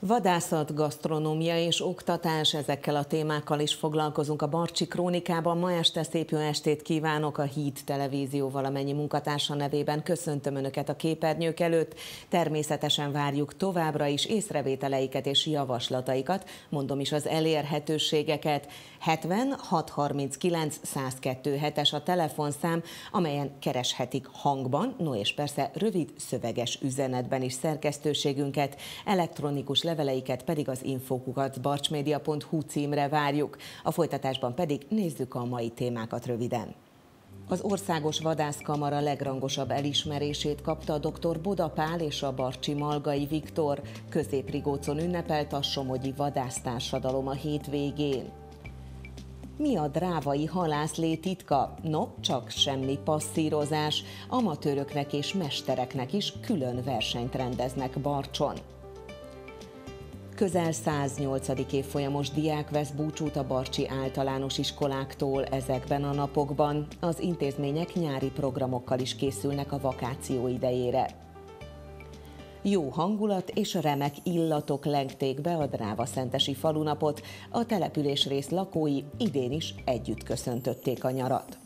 Vadászat, gasztronómia és oktatás, ezekkel a témákkal is foglalkozunk a Barcsi Krónikában. Ma este szép jó estét kívánok, a Híd Televízió valamennyi munkatársa nevében köszöntöm Önöket a képernyők előtt. Természetesen várjuk továbbra is észrevételeiket és javaslataikat, mondom is az elérhetőségeket. 70 639 102 7-es a telefonszám, amelyen kereshetik hangban, no és persze rövid szöveges üzenetben is szerkesztőségünket, elektronikus leveleiket pedig az info@barcsmedia.hu címre várjuk. A folytatásban pedig nézzük a mai témákat röviden. Az Országos Vadászkamara legrangosabb elismerését kapta a dr. Boda Pál és a barcsi Malgai Viktor. Közép-Rigócon ünnepelt a somogyi vadásztársadalom a hétvégén. Mi a drávai halászlé titka? No, csak semmi passzírozás. Amatőröknek és mestereknek is külön versenyt rendeznek Barcson. Közel 108. évfolyamos diák vesz búcsút a barcsi általános iskoláktól ezekben a napokban. Az intézmények nyári programokkal is készülnek a vakáció idejére. Jó hangulat és remek illatok lengték be a drávaszentesi falunapot. A településrész lakói idén is együtt köszöntötték a nyarat.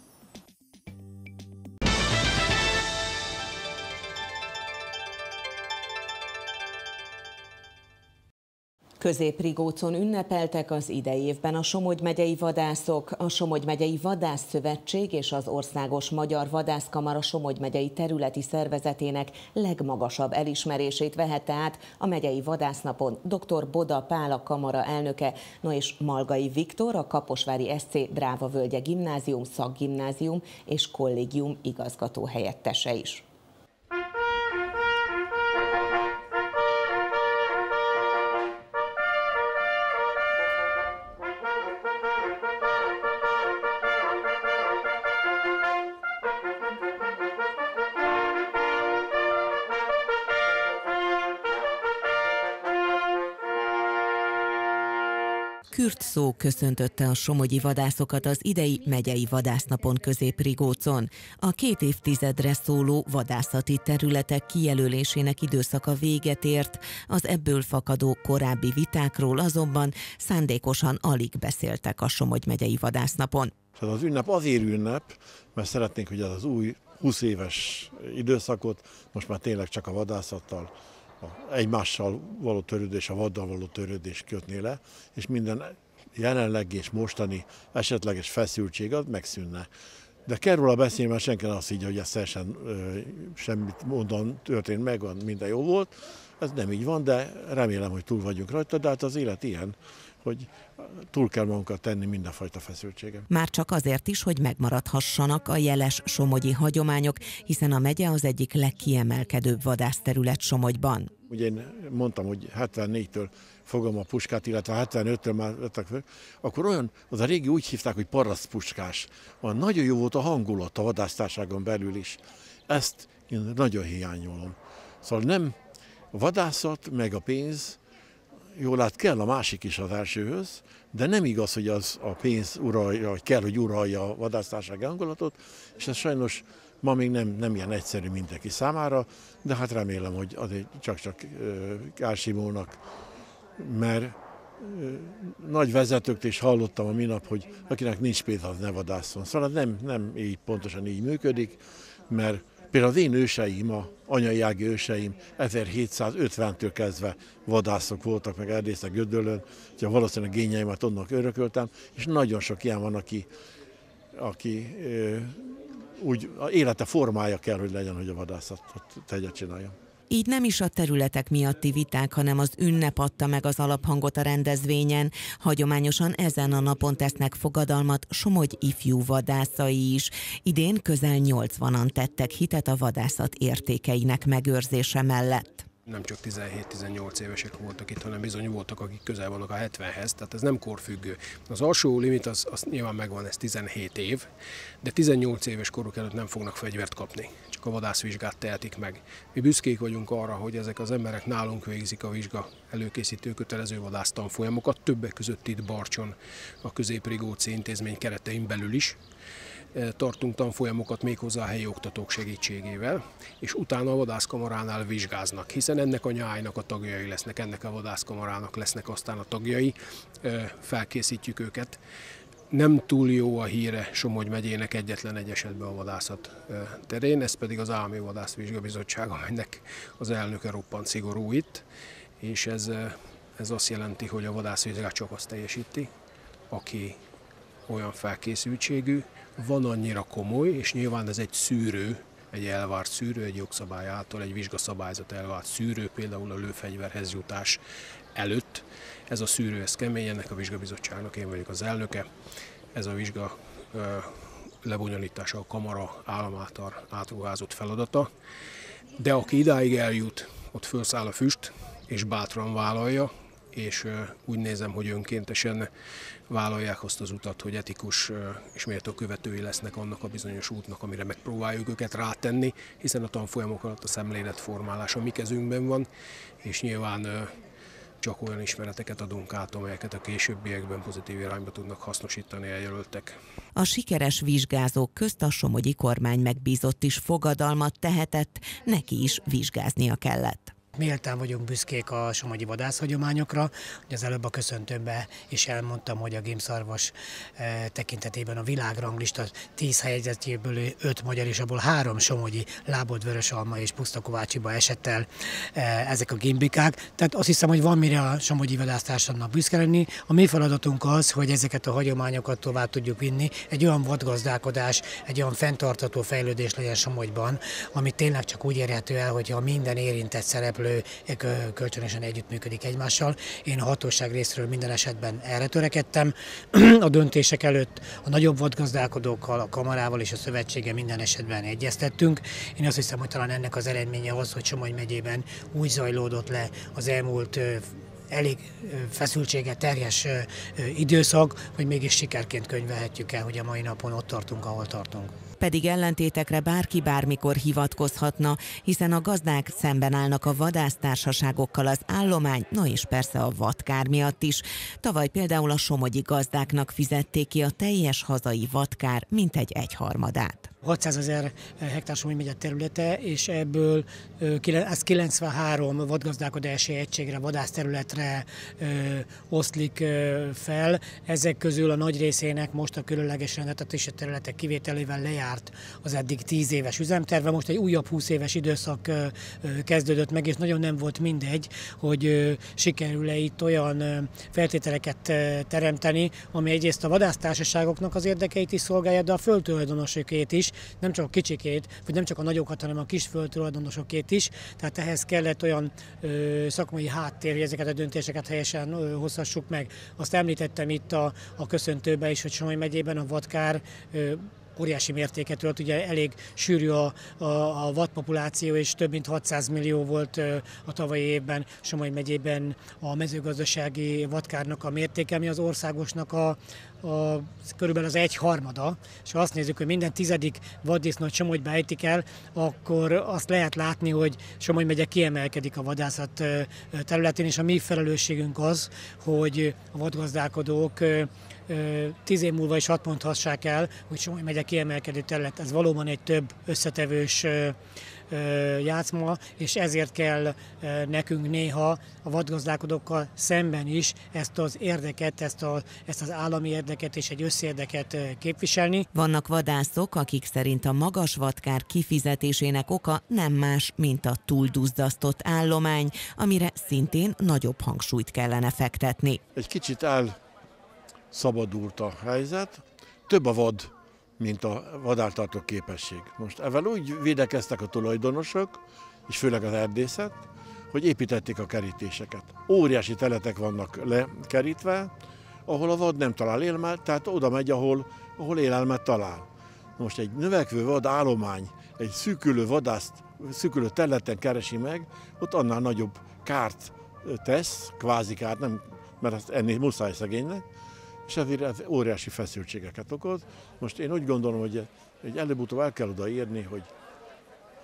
Közép-Rigócon ünnepeltek az idei évben a Somogy megyei vadászok. A Somogy megyei Vadászszövetség és az Országos Magyar Vadászkamara Somogy megyei területi szervezetének legmagasabb elismerését vehette át a megyei vadásznapon dr. Boda Pál, a kamara elnöke, no és Malgai Viktor, a Kaposvári SC Drávavölgye Gimnázium, Szakgimnázium és Kollégium igazgató helyettese is. Kürt szó köszöntötte a somogyi vadászokat az idei megyei vadásznapon Közép-Rigócon. A 2 évtizedre szóló vadászati területek kijelölésének időszaka véget ért, az ebből fakadó korábbi vitákról azonban szándékosan alig beszéltek a Somogy megyei vadásznapon. Az ünnep azért ünnep, mert szeretnénk, hogy az új 20 éves időszakot most már tényleg csak a vadászattal, egymással való törődés, a vaddal való törődés kötné le, és minden jelenlegi és mostani esetleges feszültség az megszűnne. De kell róla beszélni, mert senki azt így, hogy ez teljesen semmit mondan történt meg, minden jó volt. Ez nem így van, de remélem, hogy túl vagyunk rajta, de hát az élet ilyen, hogy túl kell magunkat tenni mindenfajta feszültségen. Már csak azért is, hogy megmaradhassanak a jeles somogyi hagyományok, hiszen a megye az egyik legkiemelkedőbb vadászterület Somogyban. Ugye én mondtam, hogy 74-től fogom a puskát, illetve 75-től már vettek föl, akkor olyan, az a régi úgy hívták, hogy parasztpuskás. Nagyon jó volt a hangulat a vadásztárságon belül is. Ezt én nagyon hiányolom. Szóval nem a vadászat, meg a pénz, jól lát, kell a másik is az elsőhöz, de nem igaz, hogy az a pénz uralja, hogy kell, hogy uralja a vadásztársági hangulatot, és ez sajnos ma még nem ilyen egyszerű mindenki számára, de hát remélem, hogy azért csak elsimulnak, mert nagy vezetőktől is hallottam a minap, hogy akinek nincs pénz, az ne vadásszon. Szóval nem így pontosan így működik, mert például az én őseim, a anyai ági őseim 1750-től kezdve vadászok voltak, meg erdészek Gödöllőn, úgyhogy valószínűleg génjeimet onnan örököltem, és nagyon sok ilyen van, aki úgy élete formája kell, hogy legyen, hogy a vadászatot tegye csinálja. Így nem is a területek miatti viták, hanem az ünnep adta meg az alaphangot a rendezvényen. Hagyományosan ezen a napon tesznek fogadalmat Somogy ifjú vadászai is. Idén közel 80-an tettek hitet a vadászat értékeinek megőrzése mellett. Nem csak 17-18 évesek voltak itt, hanem bizony voltak, akik közel vannak a 70-hez, tehát ez nem korfüggő. Az alsó limit az nyilván megvan, ez 17 év, de 18 éves koruk előtt nem fognak fegyvert kapni. csak a vadászvizsgát tehetik meg. Mi büszkék vagyunk arra, hogy ezek az emberek nálunk végzik a vizsga előkészítő kötelező vadásztanfolyamokat, többek között itt Barcson a Közép-Rigóci intézmény keretein belül is. Tartunk tanfolyamokat méghozzá a helyi oktatók segítségével, és utána a vadászkamaránál vizsgáznak, hiszen ennek a nyájnak a tagjai lesznek, ennek a vadászkamarának lesznek aztán a tagjai, felkészítjük őket. Nem túl jó a híre Somogy megyének egyetlen egy esetben a vadászat terén, ez pedig az Állami Vadászvizsgabizottság, amelynek az elnöke roppant szigorú itt, és ez azt jelenti, hogy a vadászvizsgát csak azt teljesíti, aki olyan felkészültségű, van annyira komoly, és nyilván ez egy szűrő, egy elvárt szűrő, egy jogszabály által, egy vizsgaszabályzat elvárt szűrő, például a lőfegyverhez jutás előtt. Ez a szűrő, ez kemény, ennek a vizsgabizottságnak én vagyok az elnöke. Ez a vizsga lebonyolítása a kamara állam által átruházott feladata, de aki idáig eljut, ott felszáll a füst, és bátran vállalja, és úgy nézem, hogy önkéntesen vállalják azt az utat, hogy etikus és méltó követői lesznek annak a bizonyos útnak, amire megpróbáljuk őket rátenni, hiszen a tanfolyamok alatt a szemléletformálás a mi kezünkben van, és nyilván csak olyan ismereteket adunk át, amelyeket a későbbiekben pozitív irányba tudnak hasznosítani a jelöltek. A sikeres vizsgázók közt a somogyi kormány megbízott is fogadalmat tehetett, neki is vizsgáznia kellett. Méltán vagyunk büszkék a somogyi vadászhagyományokra. Az előbb a köszöntőmben is elmondtam, hogy a gémszarvas tekintetében a világranglista 10 helyzetjéből 5 magyar és abból 3 somogyi, Lábod, Vörösalma és Pusztakovácsiba esett el ezek a gimbikák. Tehát azt hiszem, hogy van mire a somogyi vadásztársadnak büszke lenni. A mi feladatunk az, hogy ezeket a hagyományokat tovább tudjuk vinni. Egy olyan vadgazdálkodás, egy olyan fenntartható fejlődés legyen Somogyban, ami tényleg csak úgy érhető el, hogyha minden érintett szereplő kölcsönösen együttműködik egymással. Én a hatóság részről minden esetben erre törekedtem. A döntések előtt a nagyobb vadgazdálkodókkal, a kamarával és a szövetséggel minden esetben egyeztettünk. Én azt hiszem, hogy talán ennek az eredménye az, hogy Somogy megyében úgy zajlódott le az elmúlt elég feszültséget terjes időszak, hogy mégis sikerként könyvelhetjük el, hogy a mai napon ott tartunk, ahol tartunk. Pedig ellentétekre bárki bármikor hivatkozhatna, hiszen a gazdák szemben állnak a vadásztársaságokkal az állomány, no és persze a vadkár miatt is. Tavaly például a somogyi gazdáknak fizették ki a teljes hazai vadkár mintegy 1/3. 600 000 hektár Somogy megye területe, és ebből ez 93 vadgazdálkodási egységre, vadászterületre oszlik fel. Ezek közül a nagy részének most a különleges rendeltetési területek kivételével lejárt az eddig 10 éves üzemterve. Most egy újabb 20 éves időszak kezdődött meg, és nagyon nem volt mindegy, hogy sikerül-e itt olyan feltételeket teremteni, ami egyrészt a vadásztársaságoknak az érdekeit is szolgálja, de a földtulajdonosokét is, nem csak a kicsikét, vagy nem csak a nagyokat, hanem a kis földtulajdonosokét is. Tehát ehhez kellett olyan szakmai háttér, hogy ezeket a döntéseket helyesen hozhassuk meg. Azt említettem itt a köszöntőben is, hogy Somogy megyében a vadkár óriási mértéket ölt, ugye elég sűrű a vadpopuláció, és több mint 600 millió volt a tavalyi évben Somogy megyében a mezőgazdasági vadkárnak a mértéke, ami az országosnak körülbelül az 1/3, és ha azt nézzük, hogy minden 10. vaddisznót Somogyba ejtik el, akkor azt lehet látni, hogy Somogy megye kiemelkedik a vadászat területén, és a mi felelősségünk az, hogy a vadgazdálkodók 10 év múlva is hadd mondhassák el, hogy Somogy megye kiemelkedő terület. Ez valóban egy több összetevős játszma, és ezért kell nekünk néha a vadgazdálkodókkal szemben is ezt az érdeket, ezt az állami érdeket és egy összérdeket képviselni. Vannak vadászok, akik szerint a magas vadkár kifizetésének oka nem más, mint a túlduzzasztott állomány, amire szintén nagyobb hangsúlyt kellene fektetni. Egy kicsit elszabadult a helyzet, több a vad, mint a vadártartó képesség. Most ezzel úgy védekeztek a tulajdonosok, és főleg az erdészet, hogy építették a kerítéseket. Óriási teletek vannak lekerítve, ahol a vad nem talál élelmet, tehát oda megy, ahol élelmet talál. Most egy növekvő vadállomány, egy szűkülő területen keresi meg, ott annál nagyobb kárt tesz, kvázi kárt, nem, mert azt enni muszáj szegénynek, és ezért ez óriási feszültségeket okoz. Most én úgy gondolom, hogy előbb-utóbb el kell odaírni, hogy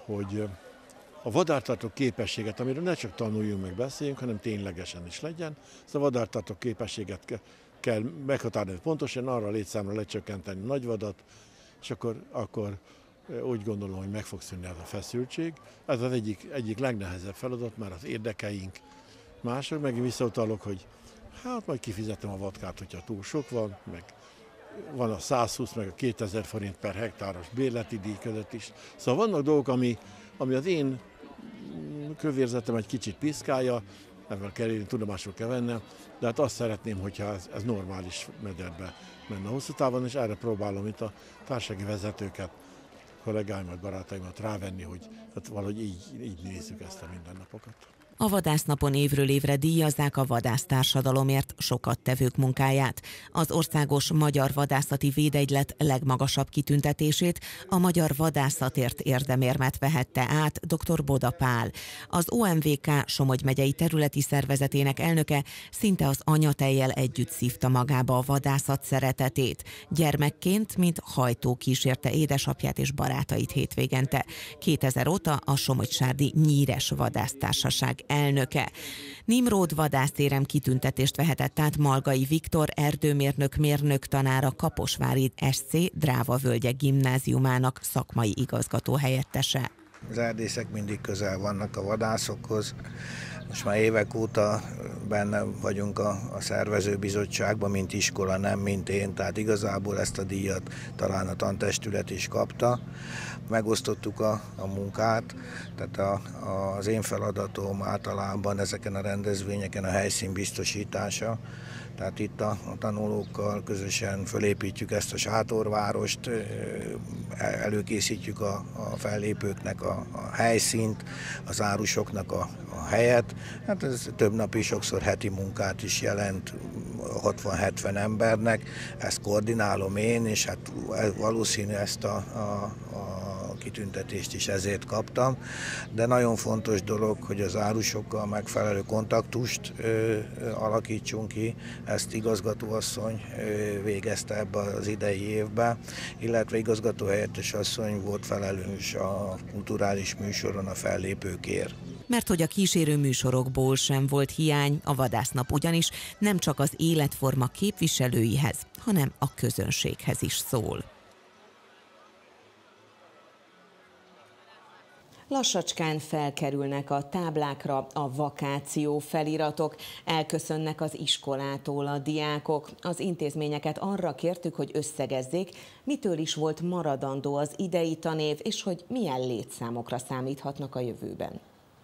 hogy a vadártartó képességet, amiről ne csak tanuljunk meg beszéljünk, hanem ténylegesen is legyen, ezt a vadártartó képességet kell meghatározni pontosan, arra a létszámra lecsökkenteni nagyvadat, és akkor úgy gondolom, hogy meg fog szűnni ez a feszültség. Ez az egyik legnehezebb feladat, mert az érdekeink mások, meg visszautalok, hogy hát majd kifizetem a vadkát, hogyha túl sok van, meg van a 120 meg a 2000 forint per hektáros bérleti díj között is. Szóval vannak dolgok, ami az én kövérzetem egy kicsit piszkálja, ebben kell tudomásul kell vennem, de hát azt szeretném, hogyha ez normális mederbe menne hosszú távon, és erre próbálom itt a társasági vezetőket, kollégáimat, barátaimat rávenni, hogy hát valahogy így nézzük ezt a mindennapokat. A vadásznapon évről évre díjazzák a vadásztársadalomért sokat tevők munkáját. Az Országos Magyar Vadászati Védegylet legmagasabb kitüntetését, a Magyar Vadászatért érdemérmet vehette át dr. Boda Pál. Az OMVK Somogy megyei területi szervezetének elnöke szinte az anyatejjel együtt szívta magába a vadászat szeretetét. Gyermekként, mint hajtó kísérte édesapját és barátait hétvégente. 2000 óta a Somogy-Sárdi Nyíres Vadásztársaság elnöke. Nimród vadászérem kitüntetést vehetett át Malgai Viktor erdőmérnök tanára Kaposvári SC Dráva-völgye gimnáziumának szakmai igazgató helyettese. Az erdészek mindig közel vannak a vadászokhoz. Most már évek óta benne vagyunk a szervezőbizottságban, mint iskola, nem mint én, tehát igazából ezt a díjat talán a tantestület is kapta. Megosztottuk a munkát, tehát az én feladatom általában ezeken a rendezvényeken a helyszín biztosítása. Tehát itt a tanulókkal közösen fölépítjük ezt a sátorvárost, előkészítjük a fellépőknek a helyszínt, az árusoknak a helyet. Hát ez több napi, sokszor heti munkát is jelent 60-70 embernek. Ezt koordinálom én, és hát valószínű ezt a kitüntetést is ezért kaptam, de nagyon fontos dolog, hogy az árusokkal megfelelő kontaktust alakítsunk ki, ezt igazgatóasszony végezte ebbe az idei évben, illetve igazgatóhelyettes asszony volt felelős a kulturális műsoron a fellépőkért. Mert hogy a kísérő műsorokból sem volt hiány, a vadásznap ugyanis nem csak az életforma képviselőihez, hanem a közönséghez is szól. Lassacskán felkerülnek a táblákra a vakáció feliratok, elköszönnek az iskolától a diákok. Az intézményeket arra kértük, hogy összegezzék, mitől is volt maradandó az idei tanév, és hogy milyen létszámokra számíthatnak a jövőben.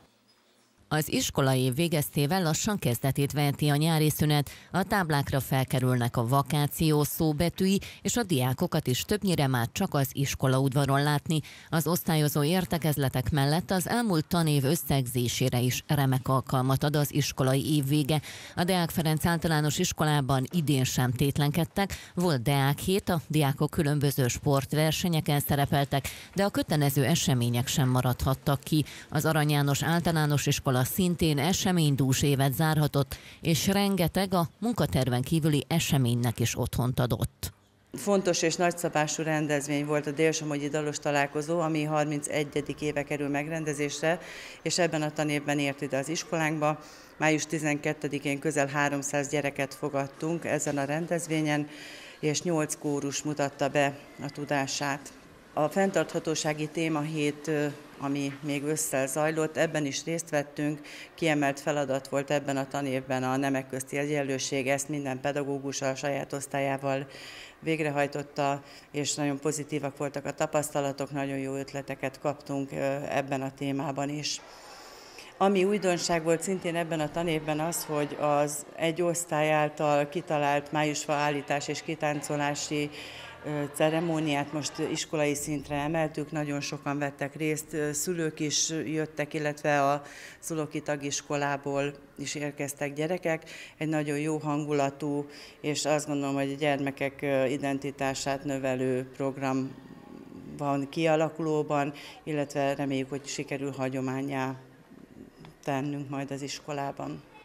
Az iskolai év végeztével lassan kezdetét veheti a nyári szünet, a táblákra felkerülnek a vakáció szóbetűi, és a diákokat is többnyire már csak az iskolaudvaron látni. Az osztályozó értekezletek mellett az elmúlt tanév összegzésére is remek alkalmat ad az iskolai év vége. A Deák Ferenc általános iskolában idén sem tétlenkedtek, volt Deák hét, a diákok különböző sportversenyeken szerepeltek, de a kötelező események sem maradhattak ki. Az Arany János általános iskola szintén eseménydús évet zárhatott, és rengeteg a munkaterven kívüli eseménynek is otthont adott. Fontos és nagyszabású rendezvény volt a Dél-Somogyi Dalos Találkozó, ami 31. éve kerül megrendezésre, és ebben a tanévben ért ide az iskolánkba. Május 12-én közel 300 gyereket fogadtunk ezen a rendezvényen, és 8 kórus mutatta be a tudását. A fenntarthatósági témahét, ami még ősszel zajlott, ebben is részt vettünk. Kiemelt feladat volt ebben a tanévben a nemek közti egyenlőség, ezt minden pedagógus a saját osztályával végrehajtotta, és nagyon pozitívak voltak a tapasztalatok, nagyon jó ötleteket kaptunk ebben a témában is. Ami újdonság volt szintén ebben a tanévben az, hogy az egy osztály által kitalált májusfa állítás és kitáncolási ceremóniát most iskolai szintre emeltük, nagyon sokan vettek részt, szülők is jöttek, illetve a Zuloki tagiskolából is érkeztek gyerekek. Egy nagyon jó hangulatú, és azt gondolom, hogy a gyermekek identitását növelő program van kialakulóban, illetve reméljük, hogy sikerül hagyománnyá tennünk majd az iskolában.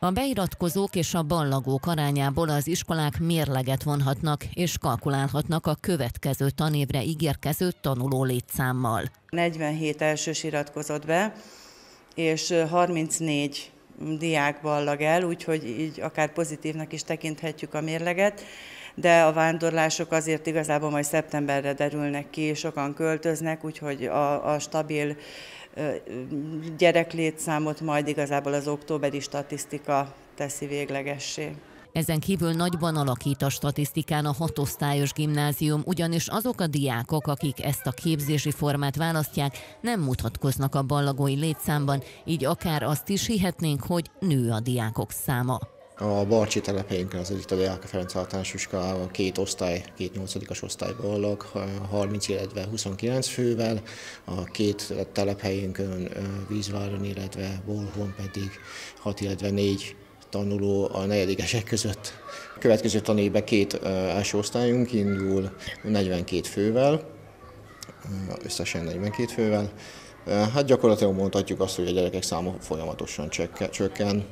A beiratkozók és a ballagók arányából az iskolák mérleget vonhatnak és kalkulálhatnak a következő tanévre ígérkező tanuló létszámmal. 47 elsős iratkozott be, és 34 diák ballag el, úgyhogy így akár pozitívnak is tekinthetjük a mérleget, de a vándorlások azért igazából majd szeptemberre derülnek ki, sokan költöznek, úgyhogy a stabil gyereklétszámot majd igazából az októberi statisztika teszi véglegessé. Ezen kívül nagyban alakít a statisztikán a 6 osztályos gimnázium, ugyanis azok a diákok, akik ezt a képzési formát választják, nem mutatkoznak a ballagói létszámban, így akár azt is hihetnénk, hogy nő a diákok száma. A barcsi telepeinkön, az itt a Deák Ferenc általános iskolában 2 osztály, 2 8-as osztályballag, 30, illetve 29 fővel, a 2 telephelyünkön, Vízváron, illetve Bolhón pedig 6, illetve 4 tanuló a negyedikesek között. A következő tanévben 2 első osztályunk indul 42 fővel, összesen 42 fővel. Hát gyakorlatilag mondhatjuk azt, hogy a gyerekek száma folyamatosan csökken,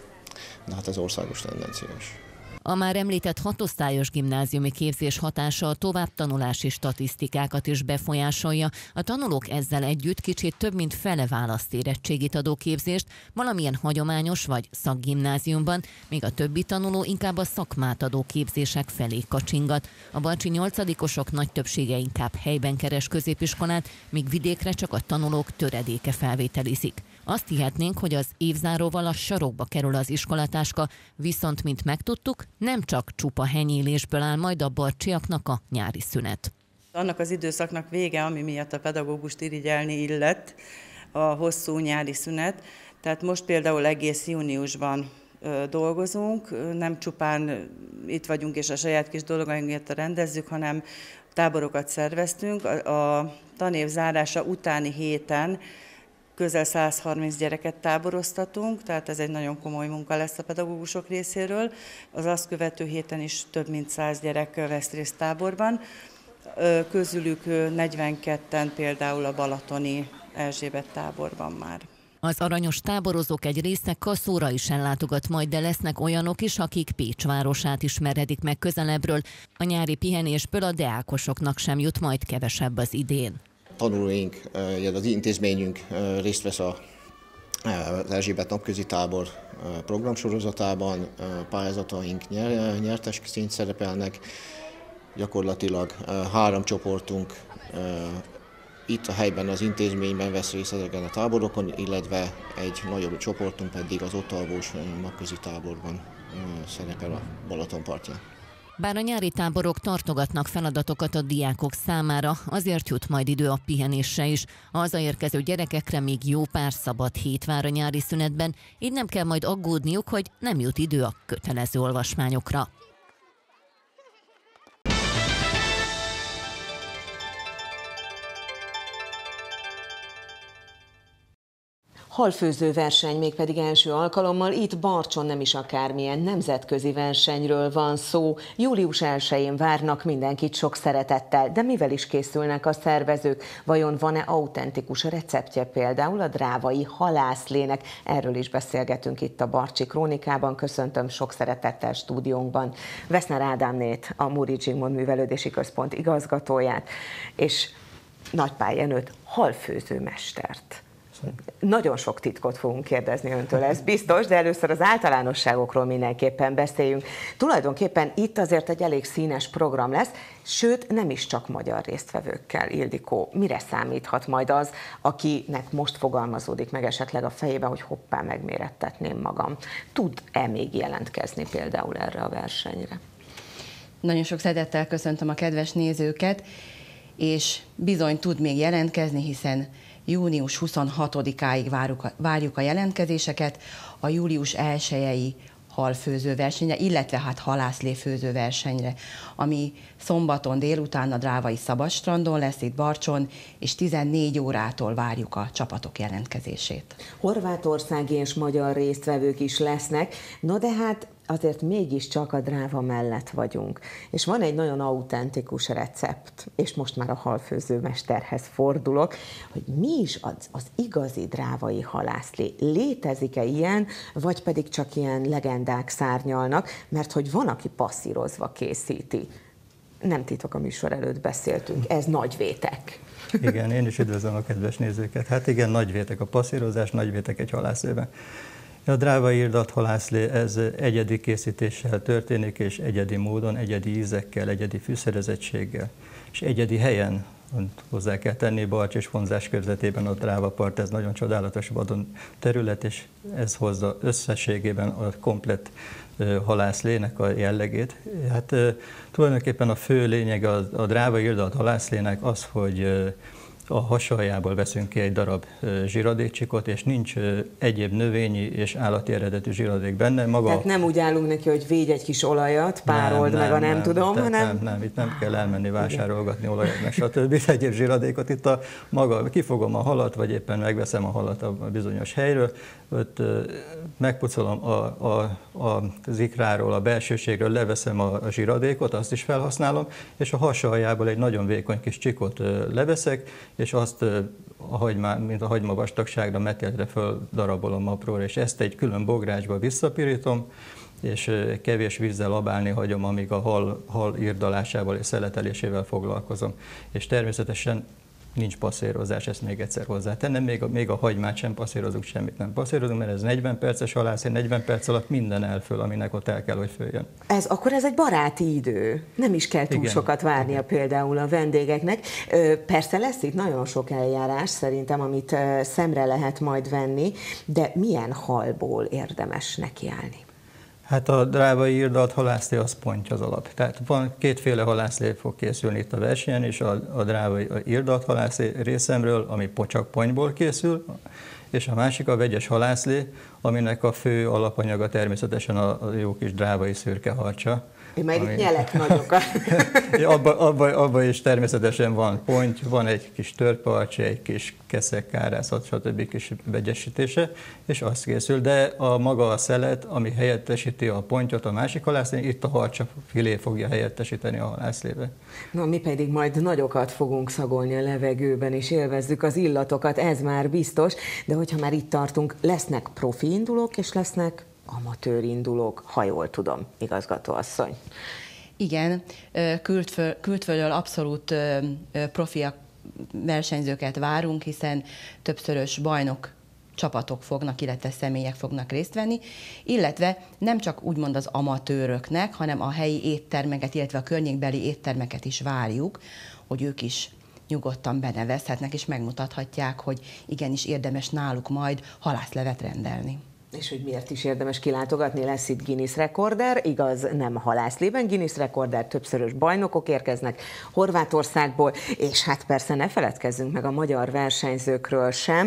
de hát ez országos tendencia is. A már említett 6 osztályos gimnáziumi képzés hatása a továbbtanulási statisztikákat is befolyásolja. A tanulók ezzel együtt kicsit több mint fele választ érettségit adó képzést valamilyen hagyományos vagy szakgimnáziumban, míg a többi tanuló inkább a szakmát adó képzések felé kacsingat. A balcsi 8-osok nagy többsége inkább helyben keres középiskolát, míg vidékre csak a tanulók töredéke felvételizik. Azt hihetnénk, hogy az évzáróval a sarokba kerül az iskolatáska, viszont, mint megtudtuk, nem csak csupa henyélésből áll majd a barcsiaknak a nyári szünet. Annak az időszaknak vége, ami miatt a pedagógust irigyelni illett, a hosszú nyári szünet. Tehát most például egész júniusban dolgozunk, nem csupán itt vagyunk és a saját kis dolgainkat rendezzük, hanem táborokat szerveztünk. A tanév zárása utáni héten közel 130 gyereket táboroztatunk, tehát ez egy nagyon komoly munka lesz a pedagógusok részéről. Az azt követő héten is több mint 100 gyerek vesz részt táborban. Közülük 42-en például a balatoni Erzsébet táborban már. Az aranyos táborozók egy része Kaszóra is ellátogat majd, de lesznek olyanok is, akik Pécs városát ismerhetik meg közelebbről. A nyári pihenésből a deákosoknak sem jut majd kevesebb az idén. Tanulóink, az intézményünk részt vesz az Erzsébet napközi tábor programsorozatában, pályázataink nyertesként szerepelnek, gyakorlatilag 3 csoportunk itt a helyben az intézményben vesz részt ezeken a táborokon, illetve egy nagyobb csoportunk pedig az ott alvós napközi táborban szerepel a Balaton partján. Bár a nyári táborok tartogatnak feladatokat a diákok számára, azért jut majd idő a pihenésre is. A hazaérkező gyerekekre még jó pár szabad hét vár a nyári szünetben, így nem kell majd aggódniuk, hogy nem jut idő a kötelező olvasmányokra. Halfőző verseny, mégpedig első alkalommal itt Barcson nem is akármilyen nemzetközi versenyről van szó. Július 1-én várnak mindenkit sok szeretettel, de mivel is készülnek a szervezők? Vajon van-e autentikus receptje például a drávai halászlének? Erről is beszélgetünk itt a Barcsi Krónikában. Köszöntöm sok szeretettel stúdiónkban Veszner Ádámnét, a Múri Zsigmond Művelődési Központ igazgatóját, és Nagypál Jenőt, halfőzőmestert. Nagyon sok titkot fogunk kérdezni öntől, ez biztos, de először az általánosságokról mindenképpen beszéljünk. Tulajdonképpen itt azért egy elég színes program lesz, sőt nem is csak magyar résztvevőkkel. Ildikó, mire számíthat majd az, akinek most fogalmazódik meg esetleg a fejében, hogy hoppá, megmérettetném magam? Tud-e még jelentkezni például erre a versenyre? Nagyon sok szeretettel köszöntöm a kedves nézőket, és bizony tud még jelentkezni, hiszen június 26-áig várjuk a jelentkezéseket a július 1-i halfőző versenyre, illetve hát halászléfőző versenyre, ami szombaton délután a Drávai Szabadstrandon lesz itt Barcson, és 14 órától várjuk a csapatok jelentkezését. Horvátországi és magyar résztvevők is lesznek, no de hát azért mégiscsak a dráva mellett vagyunk. És van egy nagyon autentikus recept, és most már a halfőzőmesterhez fordulok, hogy mi is az igazi drávai halászlé. Létezik-e ilyen, vagy pedig csak ilyen legendák szárnyalnak, mert hogy van, aki passzírozva készíti. Nem titok, a műsor előtt beszéltünk, ez nagyvétek. Igen, én is üdvözlöm a kedves nézőket. Hát igen, nagyvétek a passzírozás, nagyvétek egy halászlében. A drávai irdat halászlé, ez egyedi készítéssel történik, és egyedi módon, egyedi ízekkel, egyedi fűszerezettséggel, és egyedi helyen hozzá kell tenni. Barcs és vonzás körzetében a drávapart, ez nagyon csodálatos vadon terület, és ez hozza összességében a komplett halászlének a jellegét. Hát tulajdonképpen a fő lényeg a drávai irdat halászlének az, hogy a hasaljából veszünk ki egy darab zsiradékcsikot, és nincs egyéb növényi és állati eredetű zsiradék benne. Tehát nem úgy állunk neki, hogy végy egy kis olajat, párold nem tudom, hanem... Nem, itt nem kell elmenni vásárolgatni olajat, meg stb. Egyéb zsiradékot. Itt kifogom a halat, vagy éppen megveszem a halat a bizonyos helyről, ott megpucolom az ikráról, a belsőségről, leveszem a zsiradékot, azt is felhasználom, és a hasaljából egy nagyon vékony kis csikot leveszek, és azt mint a hagyma vastagságra, metéltre föl darabolom apróra, és ezt egy külön bográcsba visszapirítom, és kevés vízzel labálni hagyom, amíg a hal irdalásával és szeletelésével foglalkozom. És természetesen nincs passzírozás, ezt még egyszer hozzátennem, még a hagymát sem passzírozunk, semmit nem passzírozunk, mert ez 40 perces halászé, 40 perc alatt minden elföl, aminek ott el kell, hogy följön. Akkor ez egy baráti idő, nem is kell túl sokat várnia például a vendégeknek. Persze lesz itt nagyon sok eljárás szerintem, amit szemre lehet majd venni, de milyen halból érdemes nekiállni? Hát a drávai irdat halászlé az pontja az alap. Tehát van kétféle halászlé fog készülni itt a versenyen, és a drávai irdat halászlé részemről, ami pocakponyból készül, és a másik a vegyes halászlé, aminek a fő alapanyaga természetesen a jó kis drávai szürke harcsa. Én már itt nyelek nagyokat. Abban is természetesen van ponty, van egy kis törpeharcsa, egy kis keszek, kárászat, stb. Kis vegyesítése, és az készül. De maga a szelet, ami helyettesíti a pontyot a másik halászlé, itt a harcsa filé fogja helyettesíteni a halászlébe. Na, mi pedig majd nagyokat fogunk szagolni a levegőben, és élvezzük az illatokat, ez már biztos, de hogyha már itt tartunk, lesznek profi indulók, és lesznek amatőr indulók, ha jól tudom, igazgatóasszony. Igen, külföldről abszolút profi versenyzőket várunk, hiszen többszörös bajnok csapatok fognak, illetve személyek fognak részt venni, illetve nem csak úgymond az amatőröknek, hanem a helyi éttermeket, illetve a környékbeli éttermeket is várjuk, hogy ők is nyugodtan benevezhetnek, és megmutathatják, hogy igenis érdemes náluk majd halászlevet rendelni. És hogy miért is érdemes kilátogatni, lesz itt Guinness rekorder, igaz, nem halászlében Guinness rekorder, többszörös bajnokok érkeznek Horvátországból, és hát persze ne feledkezzünk meg a magyar versenyzőkről sem.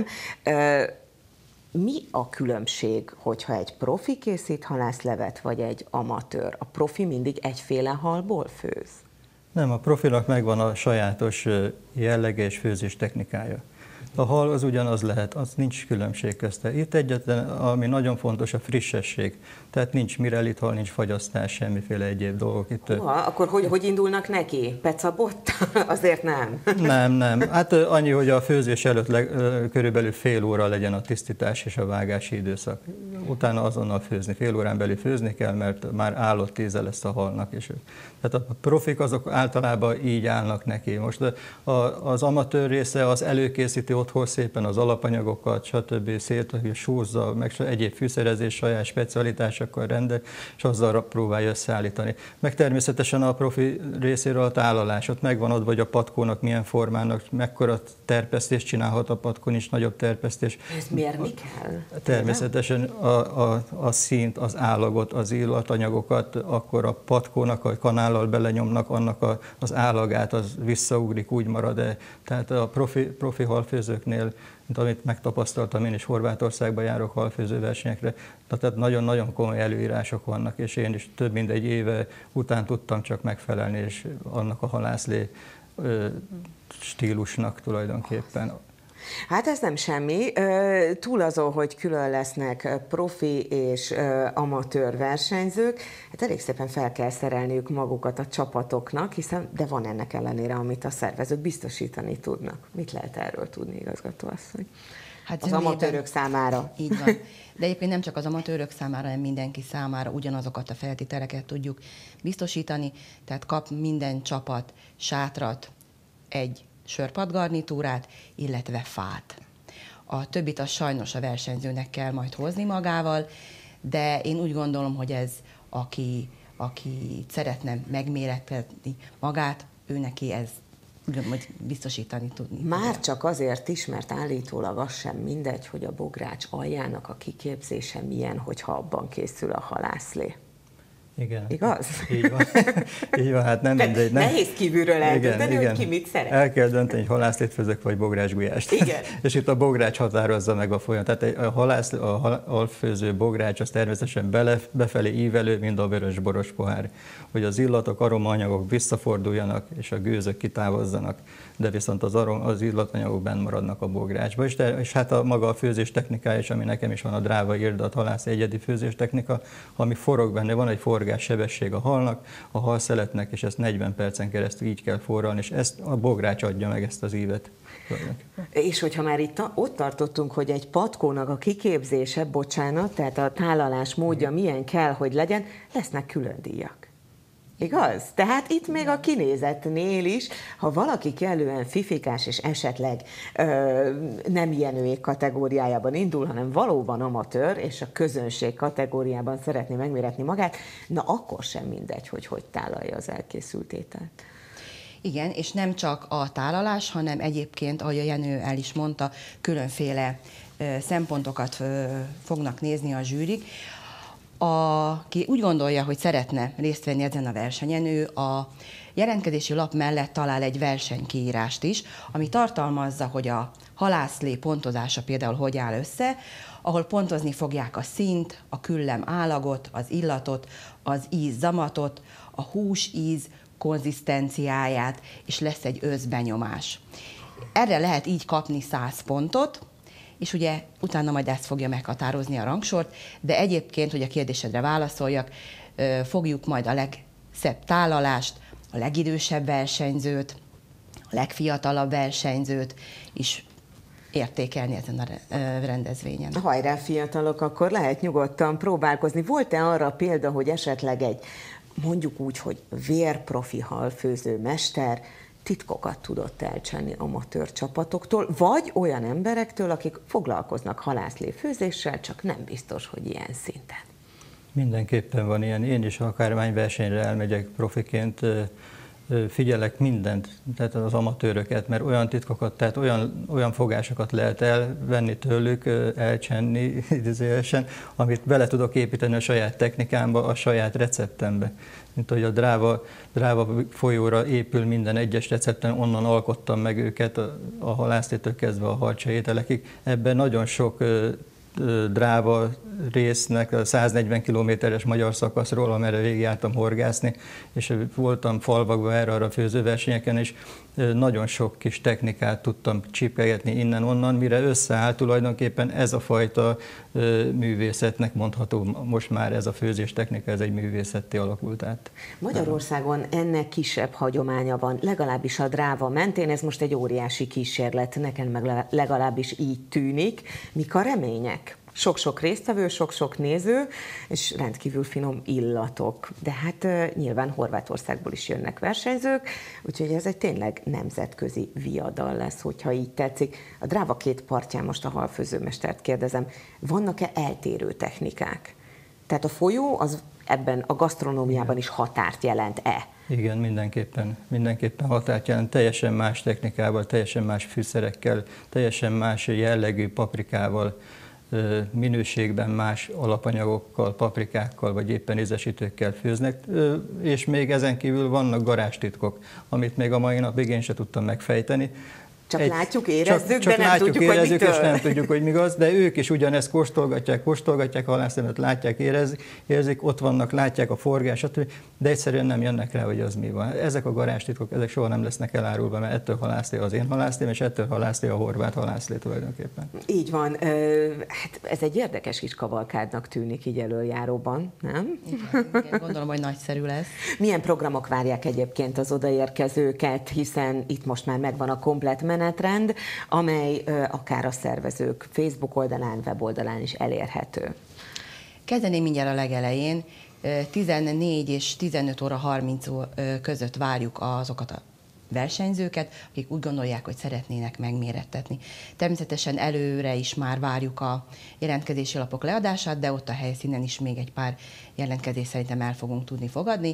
Mi a különbség, hogyha egy profi készít halászlevet, vagy egy amatőr? A profi mindig egyféle halból főz? Nem, a profinak megvan a sajátos jellege és főzés technikája. A hal az ugyanaz lehet, az nincs különbség közte. Itt egyetlen, ami nagyon fontos, a frissesség. Tehát nincs mirelit hal, nincs fagyasztás, semmiféle egyéb dolgok itt. Akkor hogy indulnak neki? Pecabotta? Azért nem. Nem. Hát annyi, hogy a főzés előtt körülbelül fél óra legyen a tisztítás és a vágási időszak. Utána azonnal főzni. Fél órán belül főzni kell, mert már állott íze lesz a halnak. Tehát a profik azok általában így állnak neki. Most az amatőr része az előkészíti otthon szépen az alapanyagokat, stb. Súrza, meg egyéb fűszerezés saját specialitásokkal rendel, és azzal próbálja összeállítani. Meg természetesen a profi részéről a tálalás, ott megvan ott, vagy a patkónak milyen formának, mekkora terpesztést csinálhat a patkón is, nagyobb terpesztés. Ezt mérni kell? Természetesen a színt, az állagot, az illatanyagokat, akkor a patkónak a kanállal belenyomnak, annak az állagát, az visszaugrik, úgy marad. Tehát a profi halfőzőknél, mint amit megtapasztaltam, én is Horvátországba járok halfőző versenyekre, tehát nagyon-nagyon komoly előírások vannak, és én is több mint egy éve után tudtam csak megfelelni, és annak a halászlé stílusnak tulajdonképpen. Hát ez nem semmi. Túl azon, hogy külön lesznek profi és amatőr versenyzők, hát elég szépen fel kell szerelniük magukat a csapatoknak, de van ennek ellenére, amit a szervezők biztosítani tudnak. Mit lehet erről tudni, igazgatóasszony? Hát az amatőrök számára. Így van. De egyébként nem csak az amatőrök számára, hanem mindenki számára ugyanazokat a feltételeket tudjuk biztosítani, tehát kap minden csapat sátrat, egy sörpadgarnitúrát, illetve fát. A többit az sajnos a versenyzőnek kell majd hozni magával, de én úgy gondolom, hogy ez, aki szeretne megmérettetni magát, ő neki ez ugyanúgy biztosítani tudni. Már csak azért is, mert állítólag az sem mindegy, hogy a bogrács aljának a kiképzése milyen, hogyha abban készül a halászlé. Igen. Igaz? Így van. Így van, hát nem mindegy. Nem? Nehéz kívülről eldönteni, hogy ki mit szeret. El kell dönteni, hogy halászlét főzök, vagy bográcsgulyást. Igen. És itt a bogrács határozza meg a folyamat. Tehát a halfőző bogrács az természetesen befelé ívelő, mint a vörös-boros pohár. Hogy az illatok, aromaanyagok visszaforduljanak, és a gőzök kitávozzanak, de viszont az illatanyagok benn maradnak a bográcsba. És hát maga a főzés technikája is, ami nekem is van, a dráva irdat halász egyedi főzés technika, ami forog benne, van egy sebesség a halnak, a halszeletnek, és ezt 40 percen keresztül így kell forralni, és ezt a bogrács adja meg, ezt az ívet. És hogyha már itt ott tartottunk, hogy egy patkónak a kiképzése, bocsánat, tehát a tálalás módja milyen kell, hogy legyen, lesznek külön díjak. Igaz? Tehát itt még a kinézetnél is, ha valaki kellően fifikás és esetleg nem jenőjék kategóriájában indul, hanem valóban amatőr, és a közönség kategóriában szeretné megméretni magát, na akkor sem mindegy, hogy tálalja az elkészült ételt. Igen, és nem csak a tálalás, hanem egyébként, ahogy a Jenő el is mondta, különféle szempontokat fognak nézni a zsűrik. Aki úgy gondolja, hogy szeretne részt venni ezen a versenyen, ő a jelentkezési lap mellett talál egy versenykiírást is, ami tartalmazza, hogy a halászlé pontozása például hogy áll össze, ahol pontozni fogják a színt, a küllem állagot, az illatot, az íz zamatot, a hús íz konzisztenciáját, és lesz egy összbenyomás. Erre lehet így kapni 100 pontot, és ugye utána majd ezt fogja meghatározni a rangsort, de egyébként, hogy a kérdésedre válaszoljak, fogjuk majd a legszebb tálalást, a legidősebb versenyzőt, a legfiatalabb versenyzőt is értékelni ezen a rendezvényen. Hajrá fiatalok, akkor lehet nyugodtan próbálkozni. Volt-e arra példa, hogy esetleg egy, mondjuk úgy, hogy vérprofi halfőző mester titkokat tudott elcsenni amatőr csapatoktól, vagy olyan emberektől, akik foglalkoznak halászléfőzéssel, csak nem biztos, hogy ilyen szinten? Mindenképpen van ilyen. Én is akármány versenyre elmegyek profiként, figyelek mindent, tehát az amatőröket, mert olyan titkokat, tehát olyan fogásokat lehet elvenni tőlük, elcsenni idézőjelesen, amit bele tudok építeni a saját technikámba, a saját receptembe. Mint hogy a dráva folyóra épül minden egyes recepten, onnan alkottam meg őket, a halászlétől kezdve a harcsa ételekig. Ebben nagyon sok dráva résznek, a 140 kilométeres magyar szakaszról, amerre végigjártam horgászni, és voltam falvakban erre a főzőversenyeken, és nagyon sok kis technikát tudtam csipelgetni innen-onnan, mire összeáll tulajdonképpen ez a fajta művészetnek mondható. Most már ez a főzés technika, ez egy művészetté alakult át. Magyarországon ennek kisebb hagyománya van, legalábbis a dráva mentén, ez most egy óriási kísérlet, nekem meg legalábbis így tűnik. Mik a remények? Sok-sok résztvevő, sok-sok néző, és rendkívül finom illatok. De hát nyilván Horvátországból is jönnek versenyzők, úgyhogy ez egy tényleg nemzetközi viadal lesz, hogyha így tetszik. A dráva két partján most a halfőzőmestert kérdezem, vannak-e eltérő technikák? Tehát a folyó az ebben a gasztronómiában is határt jelent-e? Igen, mindenképpen határt jelent, teljesen más technikával, teljesen más fűszerekkel, teljesen más jellegű paprikával, minőségben más alapanyagokkal, paprikákkal, vagy éppen ízesítőkkel főznek, és még ezen kívül vannak garázstitkok, amit még a mai napig én sem tudtam megfejteni. Csak látjuk, érezzük, de nem látjuk, tudjuk, érezzük, hogy és nem tudjuk, hogy mi az, de ők is ugyanezt kóstolgatják, halászemet látják, érzik, ott vannak, látják a forgását, de egyszerűen nem jönnek rá, hogy az mi van. Ezek a garázstitkok, ezek soha nem lesznek elárulva, mert ettől halászlé az én halászlém, és ettől halászlé a horvát halászlé tulajdonképpen. Így van. Hát ez egy érdekes kis kavalkádnak tűnik így elöljáróban, nem? Igen, gondolom, hogy nagyszerű lesz. Milyen programok várják egyébként az odaérkezőket, hiszen itt most már megvan a komplett menetrend, amely akár a szervezők Facebook oldalán, weboldalán is elérhető. Kezdeném mindjárt a legelején. 14 és 15 óra 30 között várjuk azokat a versenyzőket, akik úgy gondolják, hogy szeretnének megmérettetni. Természetesen előre is már várjuk a jelentkezési lapok leadását, de ott a helyszínen is még egy pár jelentkezést szerintem el fogunk tudni fogadni.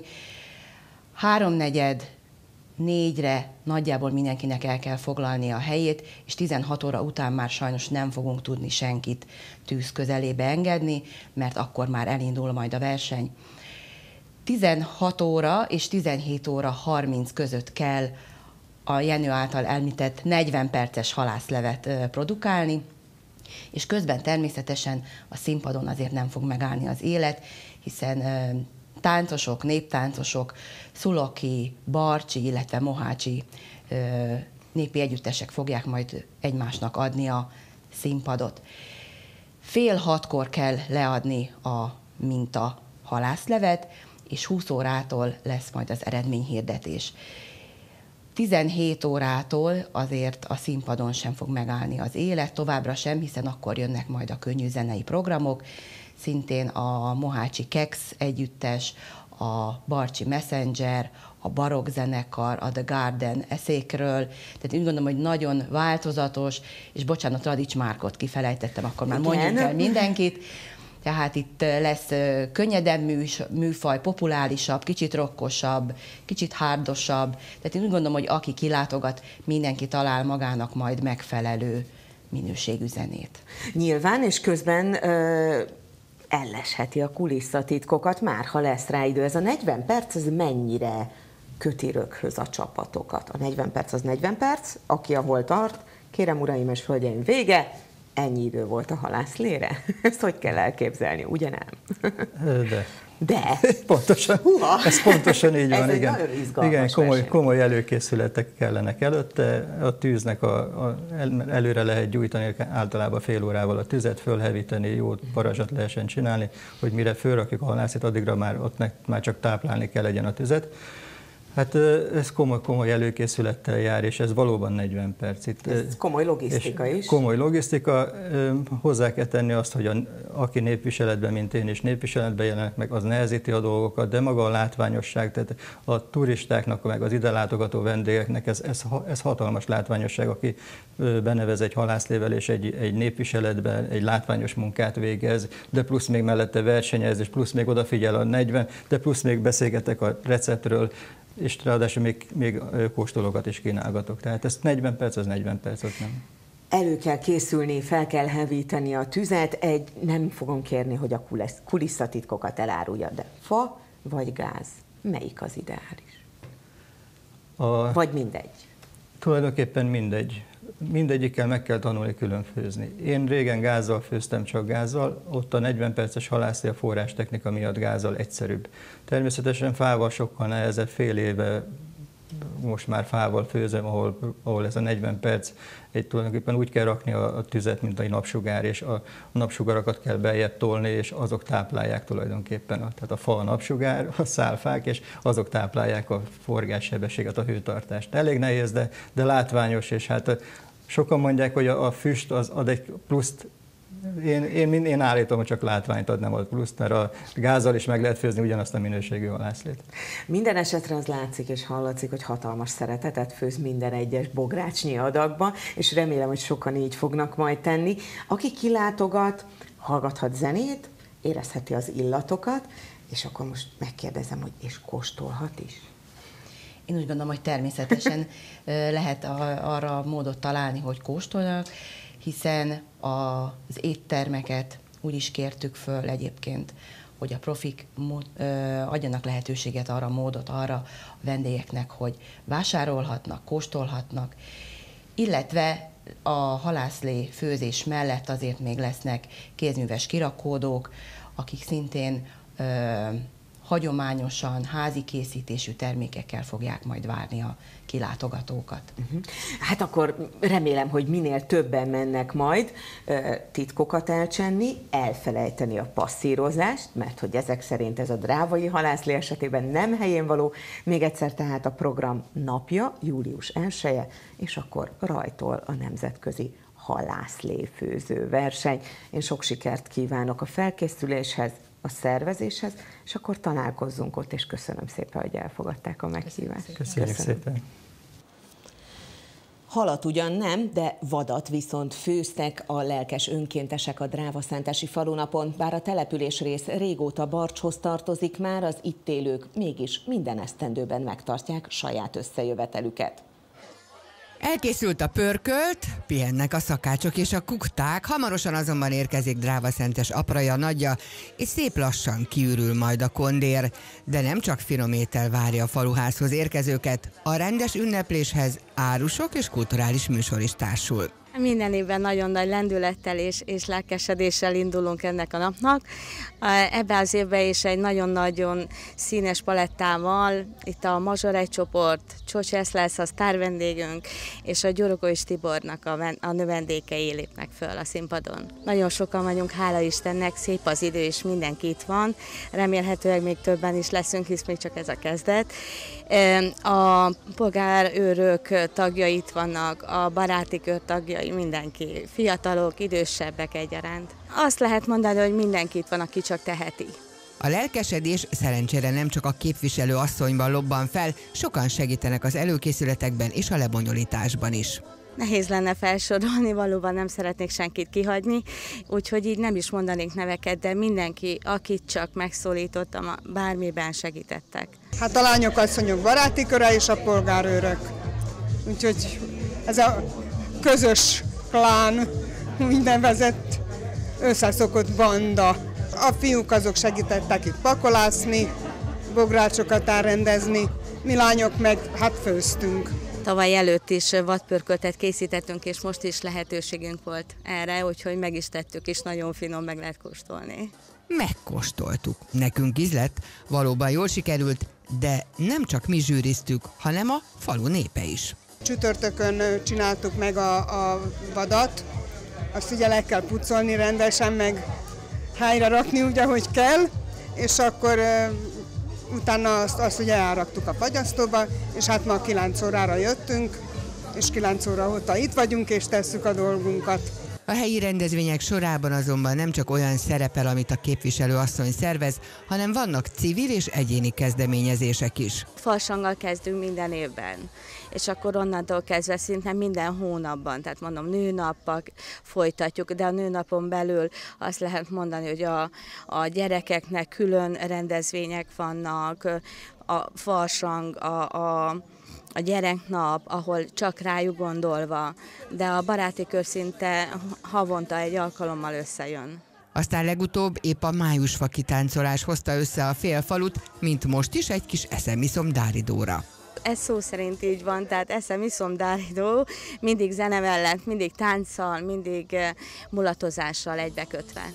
3-4-re nagyjából mindenkinek el kell foglalni a helyét, és 16 óra után már sajnos nem fogunk tudni senkit tűz közelébe engedni, mert akkor már elindul majd a verseny. 16 óra és 17 óra 30 között kell a Jenő által említett 40 perces halászlevet produkálni, és közben természetesen a színpadon azért nem fog megállni az élet, hiszen táncosok, néptáncosok, szuloki, barcsi, illetve mohácsi népi együttesek fogják majd egymásnak adni a színpadot. 5:30-kor kell leadni a minta halászlevet, és 20 órától lesz majd az eredményhirdetés. 17 órától azért a színpadon sem fog megállni az élet, továbbra sem, hiszen akkor jönnek majd a könnyű zenei programok, szintén a mohácsi Kex együttes, a barcsi Messenger, a barokk zenekar, a The Garden eszékről, tehát úgy gondolom, hogy nagyon változatos, és bocsánat, Radics Márkot kifelejtettem, akkor már mondjuk el mindenkit. Tehát itt lesz könnyedebb műfaj, populárisabb, kicsit rockosabb, kicsit hardosabb. Tehát én úgy gondolom, hogy aki kilátogat, mindenki talál magának majd megfelelő minőségű zenét. Nyilván, és közben ellesheti a kulisszatitkokat már, ha lesz rá idő. Ez a 40 perc, ez mennyire köti röghöz a csapatokat? A 40 perc az 40 perc, aki ahol tart, kérem uraim és hölgyeim, vége, ennyi idő volt a halászlére. Ezt hogy kell elképzelni, ugye nem? De. Pontosan. Ez pontosan így van, igen. Igen, komoly előkészületek kellenek előtte. A tűznek előre lehet gyújtani, általában fél órával a tüzet, fölhevíteni, jó parazsat lehessen csinálni, hogy mire fölrakjuk a halászat, addigra már csak táplálni kell legyen a tüzet. Hát ez komoly előkészülettel jár, és ez valóban 40 perc. Ez komoly logisztika is. Komoly logisztika. Hozzá kell tenni azt, hogy aki népviseletben, mint én is népviseletben jelenek meg, az nehezíti a dolgokat, de maga a látványosság, tehát a turistáknak, meg az ide látogató vendégeknek ez hatalmas látványosság, aki benevez egy halászlével és egy népviseletben egy látványos munkát végez, de plusz még mellette versenyez, és plusz még odafigyel a 40, de plusz még beszélgetek a receptről, és ráadásul még kóstolókat is kínálgatok. Tehát ez 40 perc, az 40 percot nem. Elő kell készülni, fel kell hevíteni a tüzet, nem fogom kérni, hogy a kulisszatitkokat elárulja, de fa vagy gáz, melyik az ideális? Vagy mindegy? Tulajdonképpen mindegy. Mindegyikkel meg kell tanulni külön főzni. Én régen gázzal főztem, csak gázzal, ott a 40 perces halászlé a forrástechnika miatt gázzal egyszerűbb. Természetesen fával sokkal nehezebb, fél éve most már fával főzöm, ahol ez a 40 perc, tulajdonképpen úgy kell rakni a tüzet, mint egy napsugár, és a napsugarakat kell beljebb tolni, és azok táplálják tulajdonképpen. Tehát a fa a napsugár, a szálfák, és azok táplálják a forgássebességet, a hőtartást. Elég nehéz, de látványos, és hát sokan mondják, hogy a füst az ad egy pluszt. Én állítom, hogy csak látványt ad, nem ad pluszt, mert a gázzal is meg lehet főzni ugyanazt a minőségű halászlét. Minden esetre az látszik és hallatszik, hogy hatalmas szeretetet főz minden egyes bográcsnyi adagba, és remélem, hogy sokan így fognak majd tenni. Aki kilátogat, hallgathat zenét, érezheti az illatokat, és akkor most megkérdezem, hogy és kóstolhat is? Én úgy gondolom, hogy természetesen lehet arra módot találni, hogy kóstolnak, hiszen az éttermeket úgy is kértük föl egyébként, hogy a profik adjanak lehetőséget arra, módot arra a vendégeknek, hogy vásárolhatnak, kóstolhatnak, illetve a halászlé főzés mellett azért még lesznek kézműves kirakódók, akik szintén hagyományosan házi készítésű termékekkel fogják majd várni a kilátogatókat. Hát akkor remélem, hogy minél többen mennek majd titkokat elcsenni, elfelejteni a passzírozást, mert hogy ezek szerint ez a drávai halászlé esetében nem helyén való. Még egyszer tehát a program napja, július 1-e, és akkor rajtol a nemzetközi halászléfőző verseny. Én sok sikert kívánok a felkészüléshez, a szervezéshez, és akkor találkozzunk ott, és köszönöm szépen, hogy elfogadták a meghívást. Köszönjük szépen. Halat ugyan nem, de vadat viszont főztek a lelkes önkéntesek a Drávaszentesi falunapon, bár a településrész régóta Barcshoz tartozik már, az itt élők mégis minden esztendőben megtartják saját összejövetelüket. Elkészült a pörkölt, pihennek a szakácsok és a kukták, hamarosan azonban érkezik Drávaszentes apraja nagyja, és szép lassan kiürül majd a kondér. De nem csak finom étel várja a faluházhoz érkezőket, a rendes ünnepléshez árusok és kulturális műsor is társul. Minden évben nagyon nagy lendülettel és lelkesedéssel indulunk ennek a napnak. Ebben az évben is egy nagyon-nagyon színes palettával, itt a Mazsorej csoport, Csocsesz lesz a sztár vendégünk, és a Gyurokóis Tibornak a növendékei lépnek föl a színpadon. Nagyon sokan vagyunk, hála Istennek, szép az idő, és mindenki itt van. Remélhetőleg még többen is leszünk, hisz még csak ez a kezdet. A polgárőrök tagjai itt vannak, a baráti kör tagjai, mindenki, fiatalok, idősebbek egyaránt. Azt lehet mondani, hogy mindenki itt van, aki csak teheti. A lelkesedés szerencsére nem csak a képviselő asszonyban lobban fel, sokan segítenek az előkészületekben és a lebonyolításban is. Nehéz lenne felsorolni, valóban nem szeretnék senkit kihagyni, úgyhogy így nem is mondanék neveket, de mindenki, akit csak megszólítottam, bármiben segítettek. Hát a lányok, asszonyok baráti köre és a polgárőrök. Úgyhogy ez a közös klán, úgynevezett összeszokott banda. A fiúk azok segítettek itt pakolászni, bográcsokat elrendezni, mi lányok meg hát főztünk. Tavaly előtt is vadpörköltet készítettünk, és most is lehetőségünk volt erre, úgyhogy meg is tettük, és nagyon finom, meg lehet kóstolni. Megkóstoltuk. Nekünk ízlett, valóban jól sikerült, de nem csak mi zsűriztük, hanem a falu népe is. Csütörtökön csináltuk meg a vadat, azt ugye le kell pucolni rendesen, meg helyre rakni úgy, ahogy kell, és akkor utána azt ugye elraktuk a fagyasztóba, és hát ma 9 órára jöttünk, és 9 óra óta itt vagyunk, és tesszük a dolgunkat. A helyi rendezvények sorában azonban nem csak olyan szerepel, amit a képviselő asszony szervez, hanem vannak civil és egyéni kezdeményezések is. Farsanggal kezdünk minden évben, és akkor onnantól kezdve szinte minden hónapban, tehát mondom nőnappal folytatjuk, de a nőnapon belül azt lehet mondani, hogy a gyerekeknek külön rendezvények vannak, a farsang, a gyereknap, ahol csak rájuk gondolva, de a baráti kör szinte havonta egy alkalommal összejön. Aztán legutóbb épp a májusfa kitáncolás hozta össze a félfalut, mint most is egy kis eszem-iszom Dáridóra. Ez szó szerint így van, tehát eszem-iszom Dáridó, mindig zene mellett, mindig tánccal, mindig mulatozással egybekötve.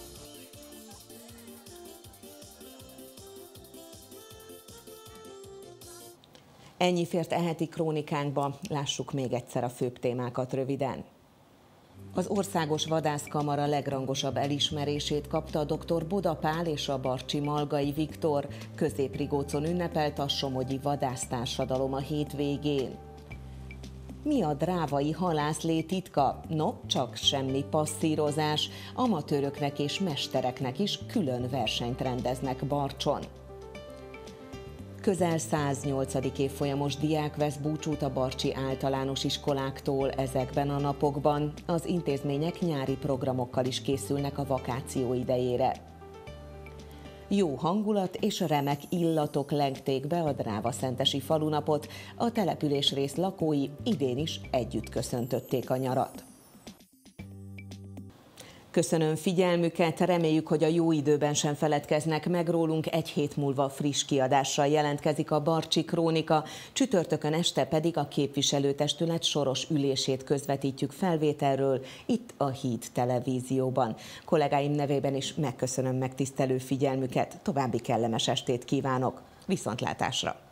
Ennyi fért e heti krónikánkba, lássuk még egyszer a főbb témákat röviden. Az Országos Vadászkamara legrangosabb elismerését kapta a dr. Boda Pál és a barcsi Malgai Viktor. Közép-Rigócon ünnepelt a somogyi vadásztársadalom a hétvégén. Mi a drávai halászlé titka? No, csak semmi passzírozás. Amatőröknek és mestereknek is külön versenyt rendeznek Barcson. Közel 108. évfolyamos diák vesz búcsút a barcsi általános iskoláktól ezekben a napokban. Az intézmények nyári programokkal is készülnek a vakáció idejére. Jó hangulat és remek illatok lengték be a Drávaszentesi falunapot. A településrész lakói idén is együtt köszöntötték a nyarat. Köszönöm figyelmüket, reméljük, hogy a jó időben sem feledkeznek meg rólunk, egy hét múlva friss kiadással jelentkezik a Barcsi Krónika, csütörtökön este pedig a képviselőtestület soros ülését közvetítjük felvételről, itt a Híd televízióban. Kollégáim nevében is megköszönöm megtisztelő figyelmüket, további kellemes estét kívánok, viszontlátásra!